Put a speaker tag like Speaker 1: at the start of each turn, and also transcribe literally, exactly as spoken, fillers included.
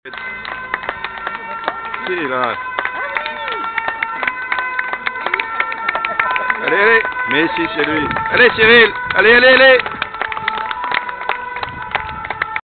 Speaker 1: Si, là. Allez, allez. Mais si, c'est lui. Allez, Cyril. Allez, allez, allez.